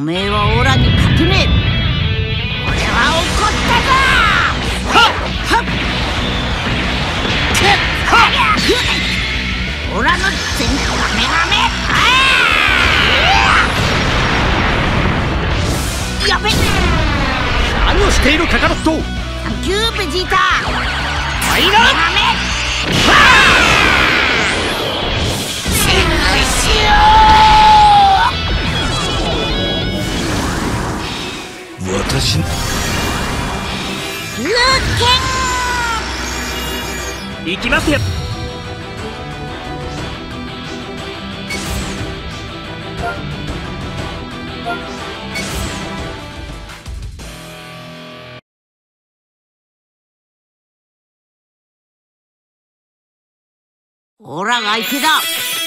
めえはオラに勝てねえ。俺は怒ったぞ。はっはっオラの全カメハメ。やべっ。 何をしているカカロット。 サンキューベジータ。 はいな。 ハメセクシオ私ルーケン。 行きますよ。 オラが相手だ。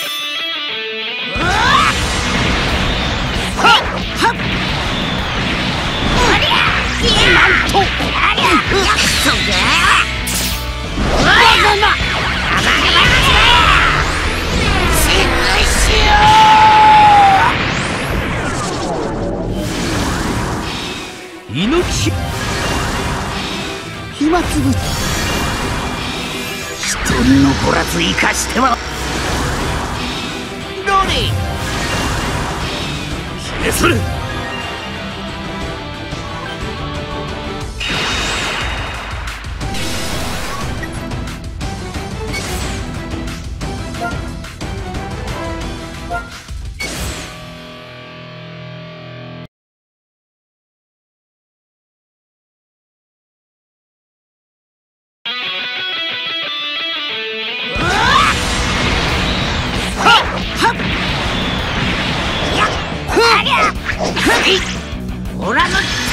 なんと猪木暇つぶ一人残らず生かしてはロリ消する。 オラの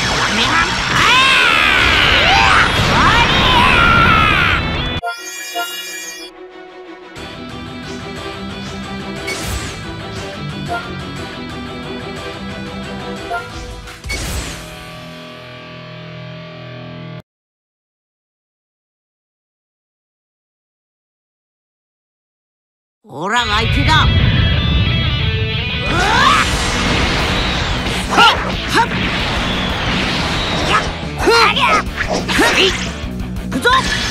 オラが相手だ。行くぞ。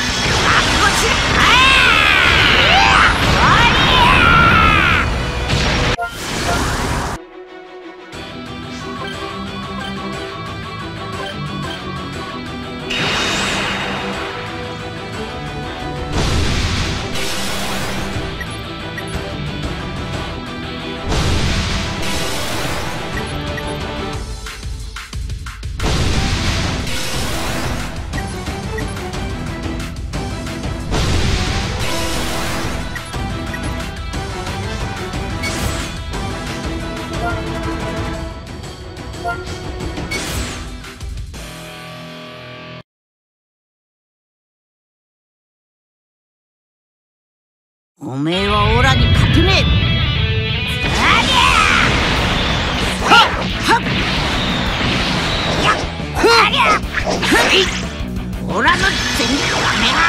おめえはオラに勝てねえ。オラの全カメハ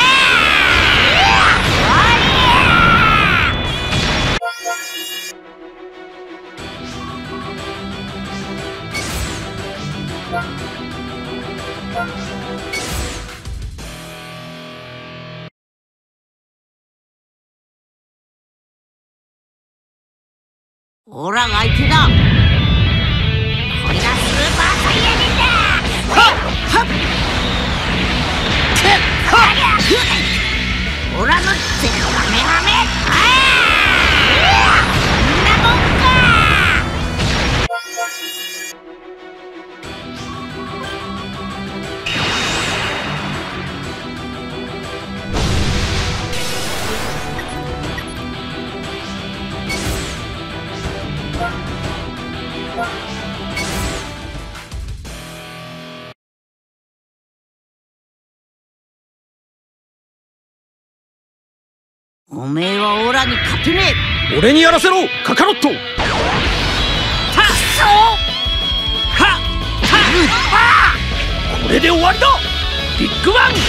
オラが相手だ。これがスーパーサイヤ人だ。オラの全カメハメ。こんなもんか。おめえはオラに勝てねえ。 俺にやらせろカカロット。はっそうはっはっこれで終わりだ。ビッグバンコン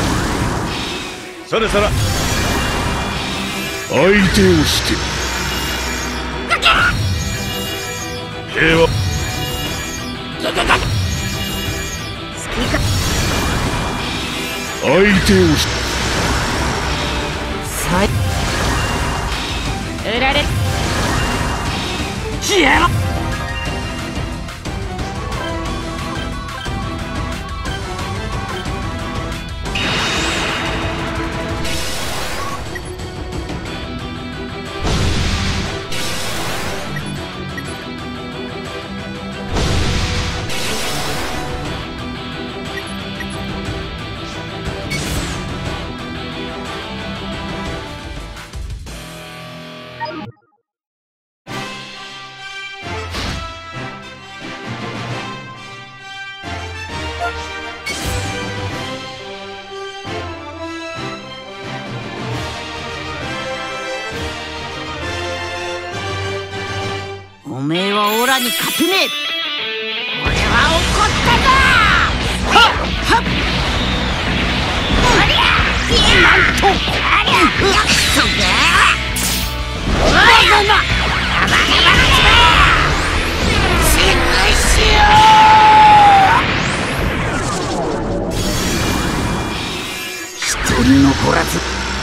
それそれ相手をして平和。相手をし売られ消えろ。おめえはオラに勝てねえ。俺は怒ったぞ。はっはっ。おりゃなんとありゃ約束だ。おいガバガバガバセクシオ一人残らず。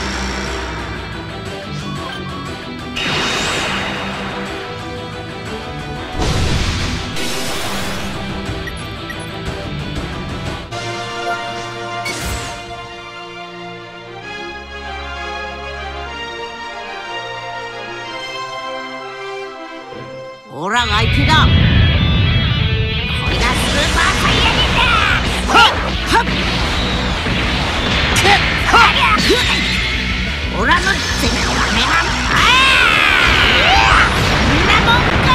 オラが相手だ。これがスーパーサイヤ人だ。はっはっオラの全カメラこんなもんか。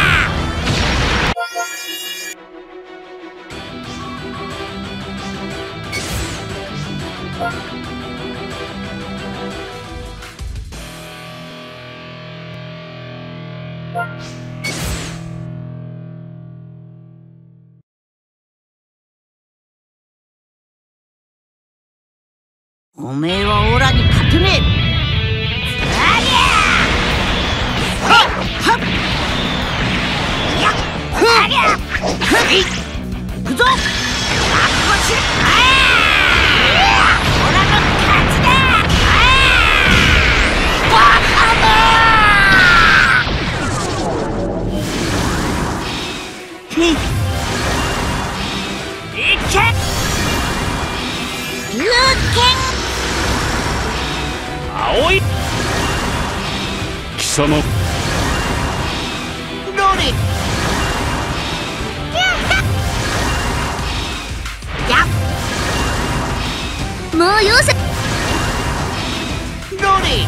おめえはオラに勝てねえ。ありゃはっはっやっありゃはい行くぞ。かっこしろ。オラの勝ちだ。バカだ。へいいけ龍拳。 青い貴様ロリやっもうよせロリ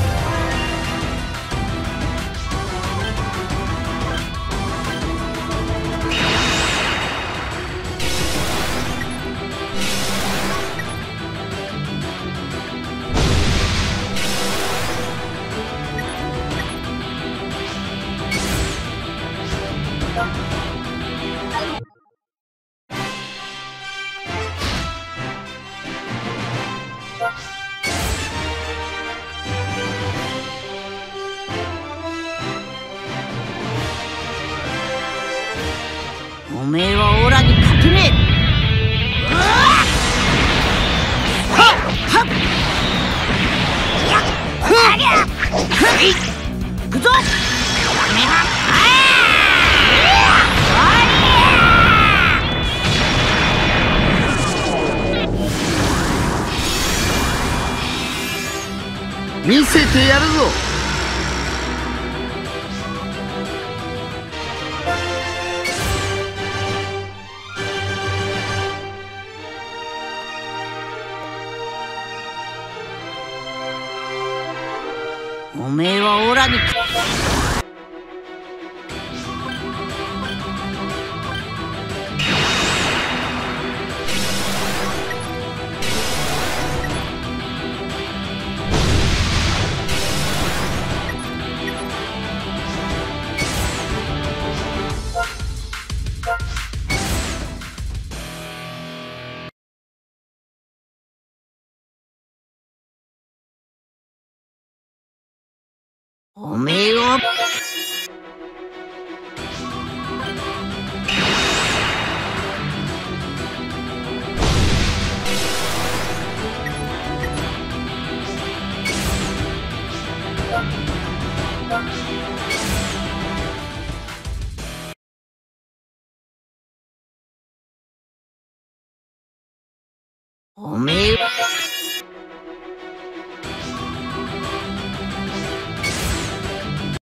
おめえはオラに勝てねえ。はっはっやっありゃはい行くぞ。カメラ見せてやるぞ。おめえはオラにおめえをおめえは